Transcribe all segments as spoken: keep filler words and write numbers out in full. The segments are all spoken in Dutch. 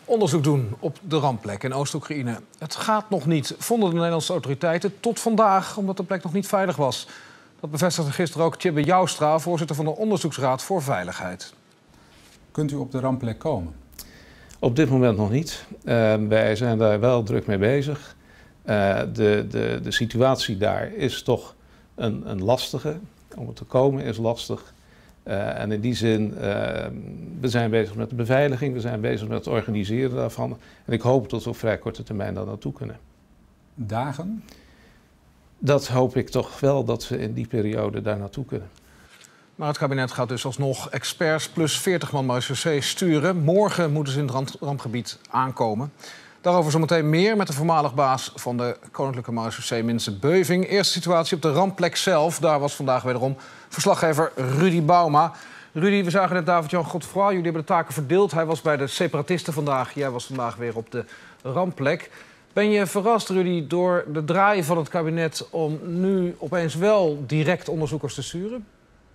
Onderzoek doen op de rampplek in Oost-Oekraïne. Het gaat nog niet, vonden de Nederlandse autoriteiten tot vandaag, omdat de plek nog niet veilig was. Dat bevestigde gisteren ook Tjibbe Joustra, voorzitter van de Onderzoeksraad voor Veiligheid. Kunt u op de rampplek komen? Op dit moment nog niet. Uh, wij zijn daar wel druk mee bezig. Uh, de, de, de situatie daar is toch een, een lastige. Om er te komen is lastig. Uh, en in die zin, uh, we zijn bezig met de beveiliging, we zijn bezig met het organiseren daarvan. En ik hoop dat we op vrij korte termijn daar naartoe kunnen. Dagen? Dat hoop ik toch wel, dat we in die periode daar naartoe kunnen. Maar het kabinet gaat dus alsnog experts plus veertig man marechaussee sturen. Morgen moeten ze in het rampgebied aankomen. Daarover zometeen meer met de voormalig baas van de Koninklijke Marechaussee, Minse Beuving. Eerste situatie op de rampplek zelf. Daar was vandaag wederom verslaggever Rudy Bauma. Rudy, we zagen net David-Jan Godfroy. Jullie hebben de taken verdeeld. Hij was bij de separatisten vandaag. Jij was vandaag weer op de rampplek. Ben je verrast, Rudy, door de draai van het kabinet om nu opeens wel direct onderzoekers te sturen?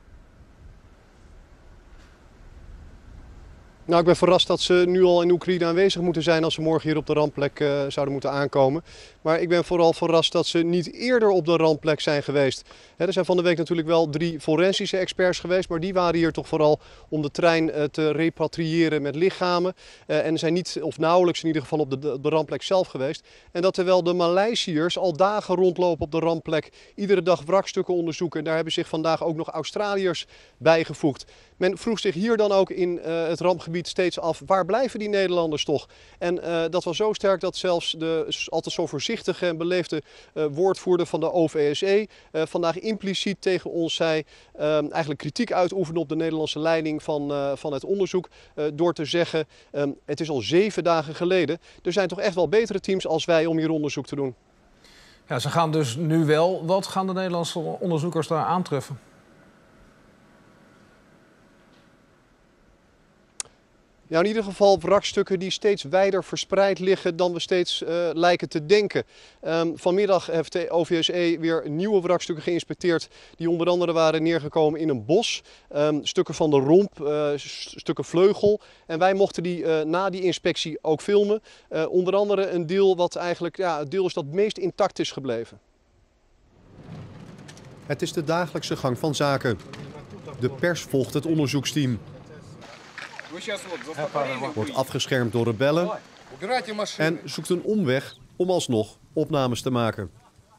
Nou, ik ben verrast dat ze nu al in Oekraïne aanwezig moeten zijn als ze morgen hier op de rampplek uh, zouden moeten aankomen. Maar ik ben vooral verrast dat ze niet eerder op de rampplek zijn geweest. He, er zijn van de week natuurlijk wel drie forensische experts geweest, maar die waren hier toch vooral om de trein uh, te repatriëren met lichamen. Uh, en zijn niet, of nauwelijks in ieder geval, op de, de, de rampplek zelf geweest. En dat terwijl de Maleisiërs al dagen rondlopen op de rampplek, iedere dag wrakstukken onderzoeken. En daar hebben zich vandaag ook nog Australiërs bijgevoegd. Men vroeg zich hier dan ook in uh, het rampgebied steeds af, waar blijven die Nederlanders toch? En uh, dat was zo sterk dat zelfs de altijd zo voorzichtige en beleefde uh, woordvoerder van de O V S E uh, vandaag impliciet tegen ons zei, uh, eigenlijk kritiek uitoefenen op de Nederlandse leiding van, uh, van het onderzoek, uh, door te zeggen, um, het is al zeven dagen geleden. Er zijn toch echt wel betere teams als wij om hier onderzoek te doen. Ja, ze gaan dus nu wel. Wat gaan de Nederlandse onderzoekers daar aantreffen? Ja, in ieder geval wrakstukken die steeds wijder verspreid liggen dan we steeds uh, lijken te denken. Um, vanmiddag heeft de O V S E weer nieuwe wrakstukken geïnspecteerd die onder andere waren neergekomen in een bos. Um, stukken van de romp, uh, stukken vleugel. En wij mochten die uh, na die inspectie ook filmen. Uh, onder andere een deel wat eigenlijk ja, het deel is dat het meest intact is gebleven. Het is de dagelijkse gang van zaken. De pers volgt het onderzoeksteam. Wordt afgeschermd door rebellen en zoekt een omweg om alsnog opnames te maken.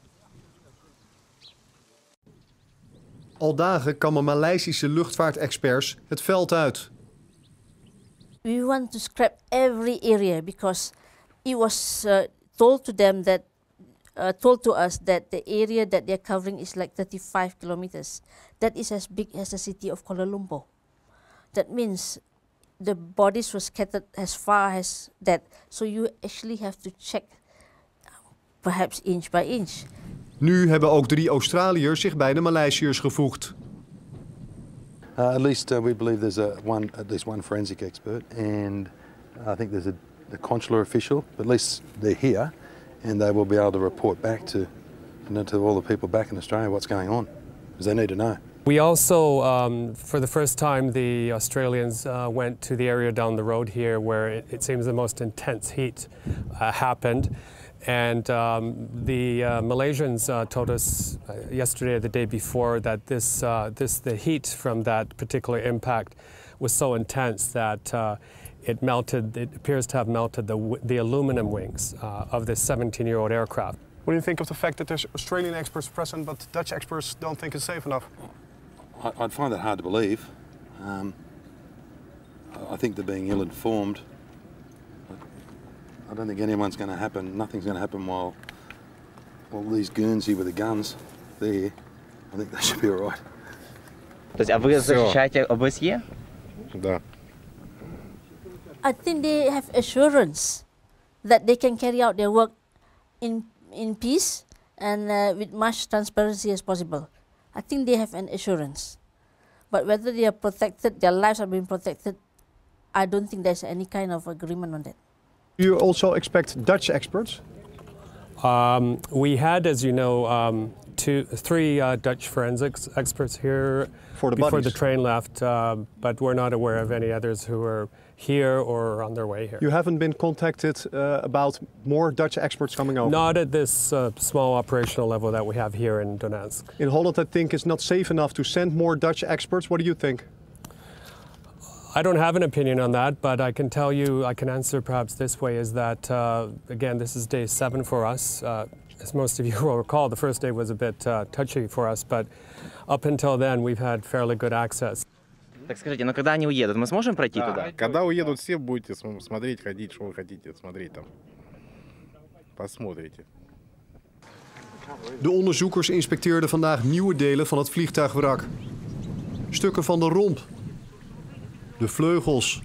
Al dagen kammen Maleisische luchtvaartexperts het veld uit. We want to scrap every area because it was uh, told to them that uh, told to us that the area that they're covering is like thirty-five kilometers. That is as big as the city of Kuala Lumpur. That means the bodies were scattered as far as that. So you actually have to check perhaps inch by inch. Nu hebben ook drie Australiërs zich bij de Maleisiërs gevoegd. Uh, at least uh, we believe there's a one, at least one forensic expert, and I think there's a the consular official. But at least they're here, and they will be able to report back to, to all the people back in Australia what's going on, because they need to know. We also, um, for the first time, the Australians uh, went to the area down the road here where it, it seems the most intense heat uh, happened. And um, the uh, Malaysians uh, told us uh, yesterday or the day before that this, uh, this, the heat from that particular impact was so intense that uh, it melted, it appears to have melted the, the aluminum wings uh, of this seventeen-year-old aircraft. What do you think of the fact that there's Australian experts present but Dutch experts don't think it's safe enough? I'd find that hard to believe. Um, I think they're being ill-informed. I don't think anyone's going to happen, nothing's going to happen while all these goons here with the guns, they're here. I think they should be all right. То есть, а вы защищаете ОБСЕ? Да. I think they have assurance that they can carry out their work in, in peace and uh, with much transparency as possible. I think they have an assurance. But whether they are protected, their lives are being protected, I don't think there's any kind of agreement on that. You also expect Dutch experts? Um, we had, as you know, um, two, three uh, Dutch forensics experts here For the before bodies. the train left, uh, but we're not aware of any others who are here or on their way here. You haven't been contacted uh, about more Dutch experts coming over? Not at this uh, small operational level that we have here in Donetsk. In Holland, I think it's not safe enough to send more Dutch experts. What do you think? I don't have an opinion on that, but I can tell you, I can answer perhaps this way, is that, uh, again, this is day seven for us. Uh, as most of you will recall, the first day was a bit uh, touchy for us, but up until then, we've had fairly good access. Так скажите, но когда они уедут, мы сможем пройти туда? Когда уедут все, будете смотреть, ходить, что вы хотите смотреть там. Посмотрите. De onderzoekers inspecteerden vandaag nieuwe delen van het vliegtuigwrak. Stukken van de romp. De vleugels.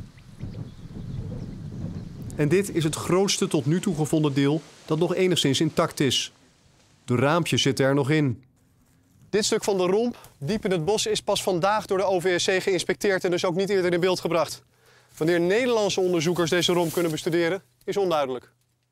En dit is het grootste tot nu toe gevonden deel dat nog enigszins intact is. De raampjes zitten er nog in. Dit stuk van de romp, diep in het bos, is pas vandaag door de O V S C geïnspecteerd en dus ook niet eerder in beeld gebracht. Wanneer Nederlandse onderzoekers deze romp kunnen bestuderen, is onduidelijk.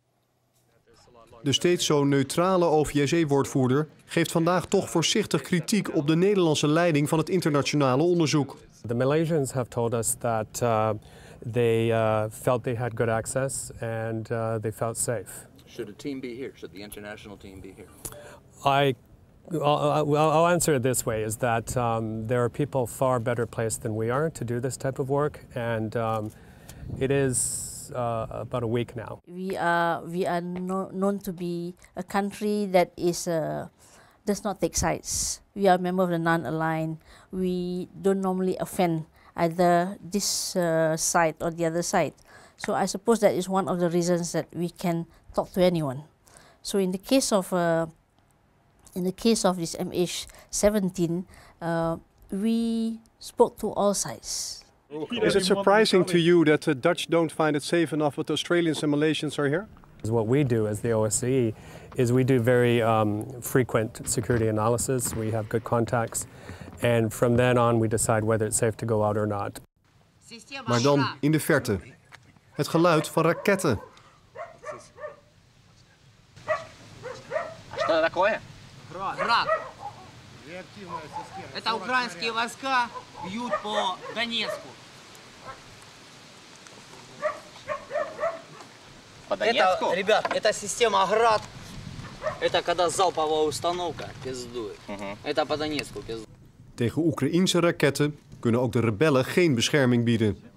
De steeds zo neutrale O V S C-woordvoerder geeft vandaag toch voorzichtig kritiek op de Nederlandse leiding van het internationale onderzoek. The Malaysians have told us that uh, they uh, felt they had good access and uh, they felt safe. Should a team be here? Should the international team be here? I, I'll, I'll answer it this way, is that um, there are people far better placed than we are to do this type of work, and um, it is uh, about a week now. We are, we are no, known to be a country that is, uh, does not take sides. We are a member of the non-aligned. We don't normally offend either this uh, side or the other side. So I suppose that is one of the reasons that we can talk to anyone. So in the case of uh, in the case of this M H seventeen, uh, we spoke to all sides. Is it surprising to you that the Dutch don't find it safe enough, but the Australians and Malaysians are here? What we do as the O S C E is we do very um, frequent security analysis. We have good contacts, and from then on we decide whether it's safe to go out or not. Maar dan in de verte. Het geluid van raketten. Что это такое? Град. Это украинские войска бьют по Донецку. По Донецку? Это, ребят, это система Град. Это когда залповая установка пиздует. Угу. Это по Донецку пиздует. Tegen Oekraïense raketten kunnen ook de rebellen geen bescherming bieden.